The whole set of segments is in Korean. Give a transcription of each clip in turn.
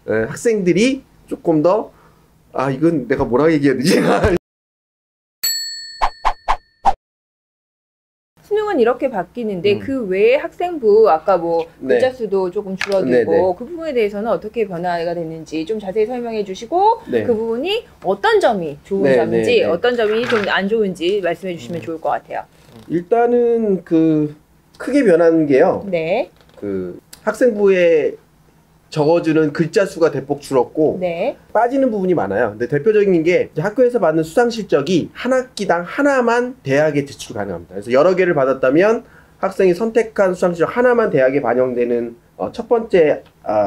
학생들이 조금 더 이건 내가 뭐라고 얘기해야 되지? 수능은 이렇게 바뀌는데 그 외에 학생부 아까 뭐 글자 수도 조금 줄어들고 그 부분에 대해서는 어떻게 변화가 됐는지 좀 자세히 설명해 주시고 그 부분이 어떤 점이 좋은 점인지 어떤 점이 좀 안 좋은지 말씀해 주시면 좋을 것 같아요. 일단은 크게 변한 게요. 학생부에 적어주는 글자 수가 대폭 줄었고 빠지는 부분이 많아요. 근데 대표적인 게 학교에서 받는 수상 실적이 한 학기당 하나만 대학에 제출 가능합니다. 그래서 여러 개를 받았다면 학생이 선택한 수상 실적 하나만 대학에 반영되는 첫 번째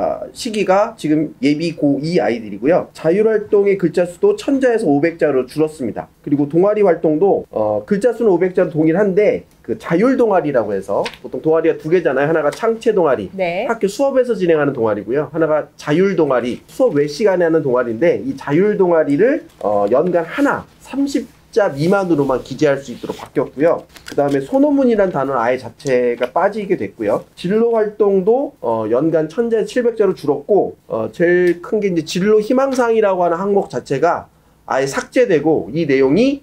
시기가 지금 예비 고2 아이들이고요. 자율활동의 글자 수도 1000자에서 500자로 줄었습니다. 그리고 동아리 활동도 글자 수는 500자로 동일한데 그 자율 동아리라고 해서 보통 동아리가 두 개잖아요. 하나가 창체 동아리, 학교 수업에서 진행하는 동아리고요. 하나가 자율 동아리, 수업 외 시간에 하는 동아리인데 이 자율 동아리를 연간 하나 30자 미만으로만 기재할 수 있도록 바뀌었고요. 그 다음에 소논문이란 단어는 아예 자체가 빠지게 됐고요. 진로 활동도 연간 1000자에서 700자로 줄었고 제일 큰 게 이제 진로 희망사항이라고 하는 항목 자체가 아예 삭제되고 이 내용이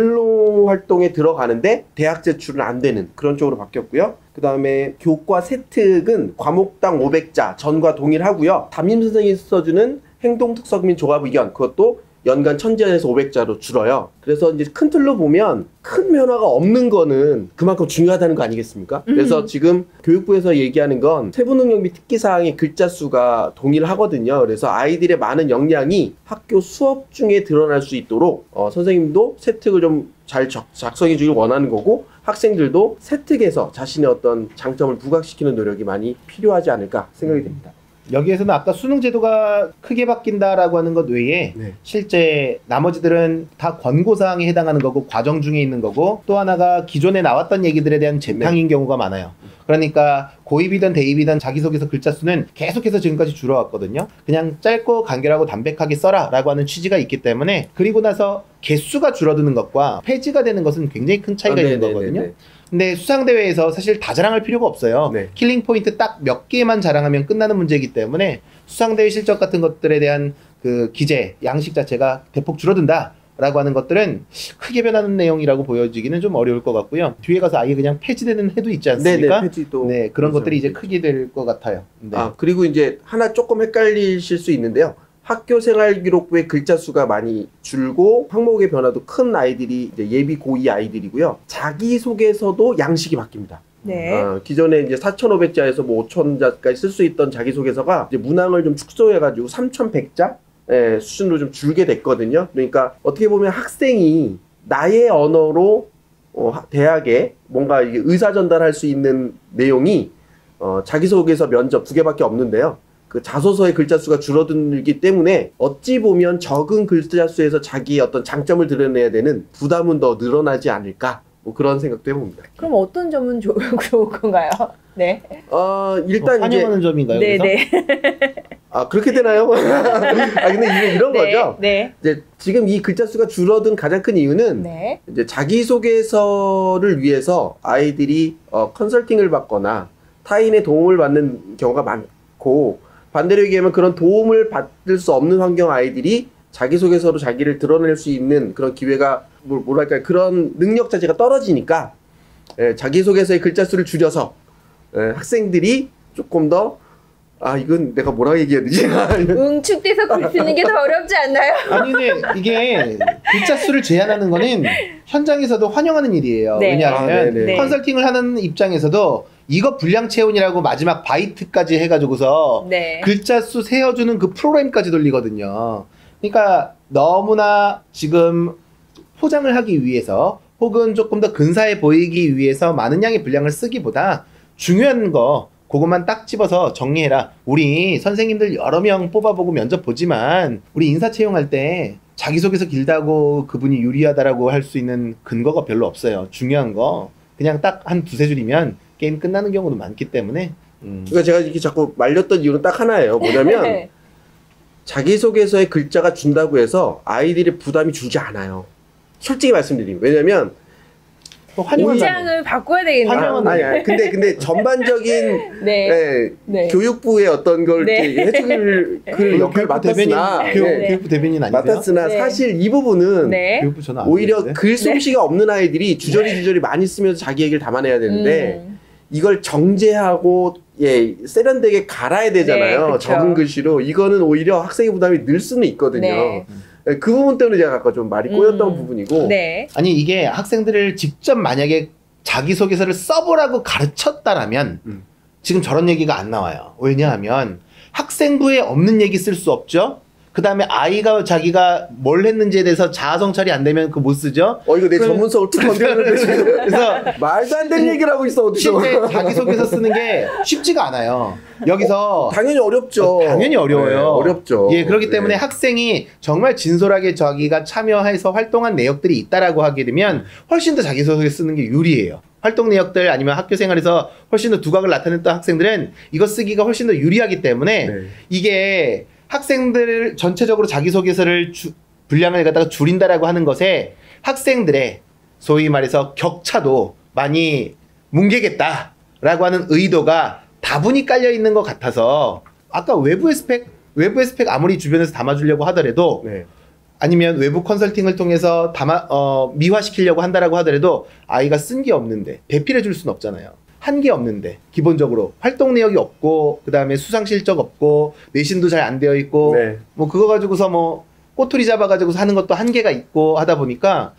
진로 활동에 들어가는데 대학 제출은 안 되는 그런 쪽으로 바뀌었고요. 그 다음에 교과 세특은 과목당 500자 전과 동일하고요. 담임 선생님이 써주는 행동특석 및 조합 의견 그것도 연간 1000자에서 500자로 줄어요. 그래서 이제 큰 틀로 보면 큰 변화가 없는 거는 그만큼 중요하다는 거 아니겠습니까? 그래서 지금 교육부에서 얘기하는 건 세부능력 및 특기사항의 글자 수가 동일하거든요. 그래서 아이들의 많은 역량이 학교 수업 중에 드러날 수 있도록 선생님도 세특을 좀 잘 작성해 주길 원하는 거고 학생들도 세특에서 자신의 어떤 장점을 부각시키는 노력이 많이 필요하지 않을까 생각이 됩니다. 여기에서는 아까 수능 제도가 크게 바뀐다라고 하는 것 외에 실제 나머지들은 다 권고사항에 해당하는 거고 과정 중에 있는 거고 또 하나가 기존에 나왔던 얘기들에 대한 재탕인 경우가 많아요. 그러니까 고입이든 대입이든 자기소개서 글자 수는 계속해서 지금까지 줄어왔거든요. 그냥 짧고 간결하고 담백하게 써라 라고 하는 취지가 있기 때문에 그리고 나서 개수가 줄어드는 것과 폐지가 되는 것은 굉장히 큰 차이가 있는 거거든요. 근데 수상대회에서 사실 다 자랑할 필요가 없어요. 킬링 포인트 딱 몇 개만 자랑하면 끝나는 문제이기 때문에 수상대회 실적 같은 것들에 대한 그 기재, 양식 자체가 대폭 줄어든다 라고 하는 것들은 크게 변하는 내용이라고 보여지기는 좀 어려울 것 같고요. 뒤에 가서 아예 그냥 폐지되는 해도 있지 않습니까? 폐지도 그런 것들이 이제 크게 될 것 같아요. 그리고 이제 하나 조금 헷갈리실 수 있는데요. 학교생활기록부의 글자 수가 많이 줄고 항목의 변화도 큰 아이들이 이제 예비 고2 아이들이고요. 자기소개서도 양식이 바뀝니다. 기존에 이제 4,500자에서 뭐 5,000자까지 쓸 수 있던 자기소개서가 이제 문항을 좀 축소해가지고 3,100자 수준으로 좀 줄게 됐거든요. 그러니까 어떻게 보면 학생이 나의 언어로 대학에 뭔가 이게 의사 전달할 수 있는 내용이 자기소개서 면접 2개밖에 없는데요. 그 자소서의 글자 수가 줄어들기 때문에 어찌 보면 적은 글자 수에서 자기의 어떤 장점을 드러내야 되는 부담은 더 늘어나지 않을까 뭐 그런 생각도 해봅니다. 그럼 어떤 점은 좋을 건가요? 일단 환영하는 점인가요? 그렇게 되나요? 근데 이런 거죠. 이제 지금 이 글자 수가 줄어든 가장 큰 이유는 이제 자기소개서를 위해서 아이들이 컨설팅을 받거나 타인의 도움을 받는 경우가 많고 반대로 얘기하면 그런 도움을 받을 수 없는 환경 아이들이 자기소개서로 자기를 드러낼 수 있는 그런 기회가 뭐랄까 그런 능력 자체가 떨어지니까 자기소개서의 글자 수를 줄여서 학생들이 조금 더 이건 내가 뭐라고 얘기해야 되지? 응축돼서 글 쓰는 게 더 어렵지 않나요? 아니 근데 이게 글자 수를 제한하는 거는 현장에서도 환영하는 일이에요. 왜냐하면 컨설팅을 하는 입장에서도 이거 분량 채운이라고 마지막 바이트까지 해가지고서 글자 수 세어주는 그 프로그램까지 돌리거든요. 그러니까 너무나 지금 포장을 하기 위해서 혹은 조금 더 근사해 보이기 위해서 많은 양의 분량을 쓰기보다 중요한 거 그것만 딱 집어서 정리해라. 우리 선생님들 여러 명 뽑아보고 면접 보지만 우리 인사 채용할 때 자기소개서 길다고 그분이 유리하다라고 할 수 있는 근거가 별로 없어요. 중요한 거 그냥 딱 한 두세 줄이면 게임 끝나는 경우도 많기 때문에 그러니까 제가 이렇게 자꾸 말렸던 이유는 딱 하나예요. 뭐냐면 자기소개서에 글자가 준다고 해서 아이들의 부담이 줄지 않아요. 솔직히 말씀드리면. 왜냐면 입장을 바꿔야 되겠네요. 아니, 근데 전반적인 교육부의 어떤 걸 해줄 그 역할을 맡았으나 교육부 대변인 아니세요? 맡았으나 사실 이 부분은 교육부 저는 안 오히려 되는데. 글솜씨가 없는 아이들이 주저리 많이 쓰면서 자기 얘기를 담아내야 되는데 이걸 정제하고 세련되게 갈아야 되잖아요. 적은 글씨로. 이거는 오히려 학생의 부담이 늘 수는 있거든요. 그 부분 때문에 제가 아까 좀 말이 꼬였던 부분이고. 아니 이게 학생들을 직접 만약에 자기소개서를 써보라고 가르쳤다라면 지금 저런 얘기가 안 나와요. 왜냐하면 학생부에 없는 얘기 쓸 수 없죠. 그 다음에 아이가 자기가 뭘 했는지에 대해서 자아성찰이 안 되면 그거 못 쓰죠. 이거 내 전문성을 툭 건드렸는데 지금. 그래서 말도 안 되는 얘기를 하고 있어. 실제 자기소개서 쓰는 게 쉽지가 않아요. 여기서 당연히 어렵죠. 당연히 어려워요. 어렵죠. 그렇기 때문에 학생이 정말 진솔하게 자기가 참여해서 활동한 내역들이 있다라고 하게 되면 훨씬 더 자기소개 쓰는 게 유리해요. 활동 내역들 아니면 학교 생활에서 훨씬 더 두각을 나타냈던 학생들은 이거 쓰기가 훨씬 더 유리하기 때문에 이게 학생들 전체적으로 자기소개서를 분량을 갖다가 줄인다라고 하는 것에 학생들의 소위 말해서 격차도 많이 뭉개겠다라고 하는 의도가 다분히 깔려 있는 것 같아서 아까 외부의 스펙 아무리 주변에서 담아주려고 하더라도 아니면 외부 컨설팅을 통해서 미화시키려고 한다라고 하더라도 아이가 쓴 게 없는데 배필해 줄 수는 없잖아요. 한 게 없는데 기본적으로 활동 내역이 없고 그 다음에 수상 실적 없고 내신도 잘 안 되어 있고 뭐 그거 가지고서 뭐 꼬투리 잡아가지고서 하는 것도 한계가 있고 하다 보니까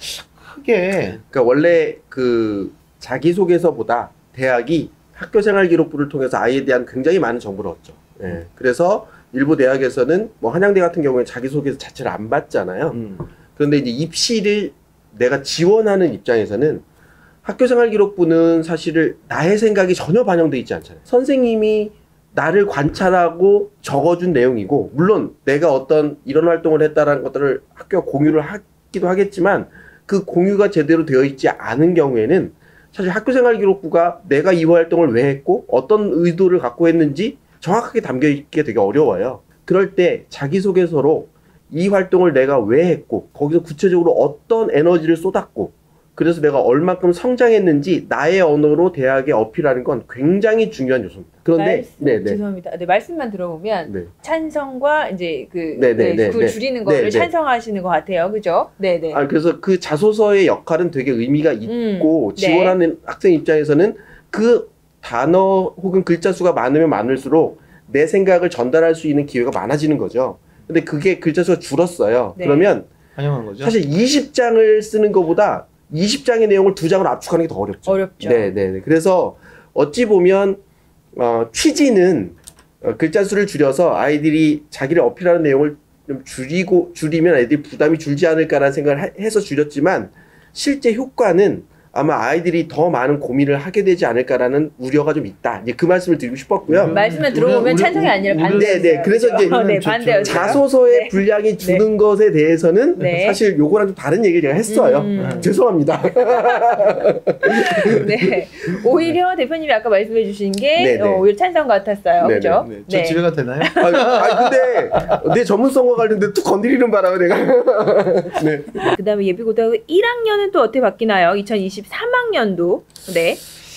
크게 그러니까 원래 그 자기소개서보다 대학이 학교생활기록부를 통해서 아이에 대한 굉장히 많은 정보를 얻죠. 그래서 일부 대학에서는 뭐 한양대 같은 경우에 자기소개서 자체를 안 받잖아요. 그런데 이제 입시를 내가 지원하는 입장에서는 학교생활기록부는 사실은 나의 생각이 전혀 반영돼 있지 않잖아요. 선생님이 나를 관찰하고 적어준 내용이고 물론 내가 어떤 이런 활동을 했다라는 것들을 학교가 공유를 하기도 하겠지만 그 공유가 제대로 되어 있지 않은 경우에는 사실 학교생활기록부가 내가 이 활동을 왜 했고 어떤 의도를 갖고 했는지 정확하게 담겨 있기가 되게 어려워요. 그럴 때 자기소개서로 이 활동을 내가 왜 했고 거기서 구체적으로 어떤 에너지를 쏟았고 그래서 내가 얼만큼 성장했는지 나의 언어로 대학에 어필하는 건 굉장히 중요한 요소입니다. 그런데 죄송합니다. 말씀만 들어보면 찬성과 이제 그걸 줄이는 거를 찬성하시는 것 같아요, 그죠? 그래서 그 자소서의 역할은 되게 의미가 있고 지원하는 학생 입장에서는 그 단어 혹은 글자 수가 많으면 많을수록 내 생각을 전달할 수 있는 기회가 많아지는 거죠. 근데 그게 글자 수가 줄었어요. 그러면 환영한 거죠? 사실 20장을 쓰는 것보다 20장의 내용을 2장으로 압축하는 게 더 어렵죠. 그래서 어찌 보면 취지는 글자 수를 줄여서 아이들이 자기를 어필하는 내용을 좀 줄이면 아이들이 부담이 줄지 않을까라는 생각을 해서 줄였지만 실제 효과는 아마 아이들이 더 많은 고민을 하게 되지 않을까라는 우려가 좀 있다. 이제 그 말씀을 드리고 싶었고요. 말씀을 들어보면 찬성이 아니라 반대였어요. 그래서 이제 반대였어요. 자소서의 분량이 주는 것에 대해서는 사실 요거랑 좀 다른 얘기를 제가 했어요. 죄송합니다. 오히려 대표님이 아까 말씀해 주신 게 오히려 찬성 같았어요. 그죠? 저 집에 가도 되나요? 근데 내 전문성과 관련된 툭 건드리는 바람에 내가 그 다음에 예비고등학교 1학년은 또 어떻게 바뀌나요? 2023학년도